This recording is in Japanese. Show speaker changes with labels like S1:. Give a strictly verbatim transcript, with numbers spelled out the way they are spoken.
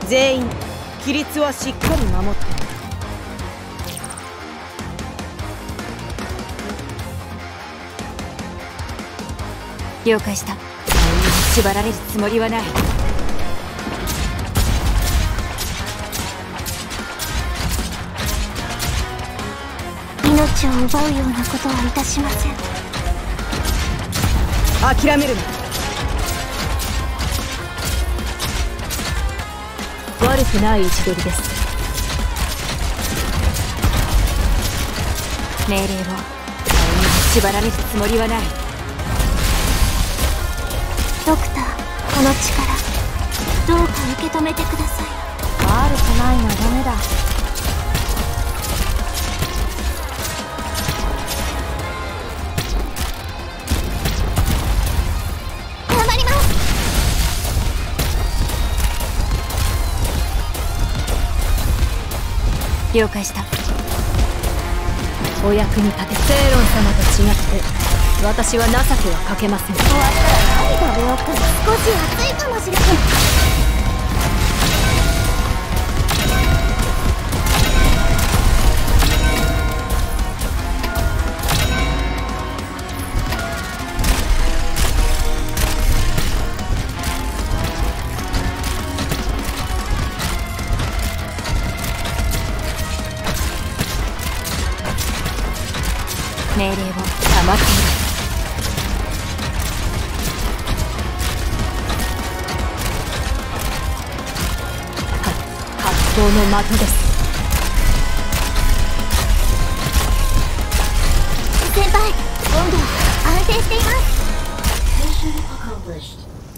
S1: 全員規律はしっかり守って。
S2: 了解した。縛られるつもりはない。
S3: 命を奪うようなことはいたしません。
S1: 諦めるな。悪くない位置取りです。
S2: 命令を縛られるつもりはない。
S3: ドクター、この力どうか受け止めてください。
S2: 悪くないのはダメだ。
S3: 頑張ります。
S2: 了解した。
S1: お役に立て。セイロン様と違って私は情けはかけません。
S3: 終わったら何食べようか。少し暑いかもしれない。
S2: 命令を保っている。
S1: この的です。
S3: 先輩、温度安定しています。